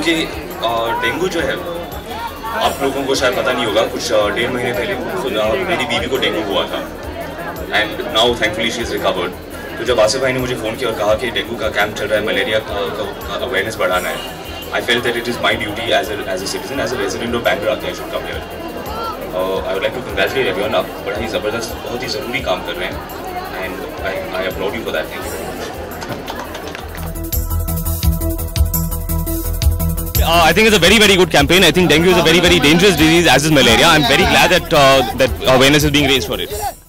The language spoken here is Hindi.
कि डेंगू जो है, आप लोगों को शायद पता नहीं होगा, कुछ 1.5 महीने पहले मेरी बीवी को डेंगू हुआ था and now thankfully she is recovered. तो जब आसिफ भाई ने मुझे फ़ोन किया और कहा कि डेंगू का कैंप चल रहा है, मलेरिया का अवेयरनेस बढ़ाना है, I felt that it is my duty as a citizen, as a resident of Bangalore, I should come here. I would like to congratulate everyone. आप बड़ा ही ज़बरदस्त, बहुत ही ज़रूरी काम कर रहे हैं and I applaud you for that. Thank you very much. I think it's a very good campaign. I think dengue is a very dangerous disease, as is malaria. I'm very glad that that awareness is being raised for it.